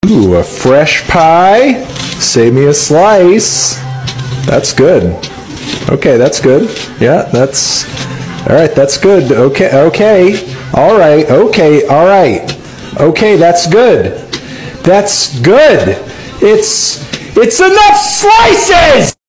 Ooh, a fresh pie. Save me a slice. That's good. Okay, that's good. Yeah, that's... All right, that's good. Okay, okay. All right, okay, all right. Okay, that's good. That's good. It's enough slices!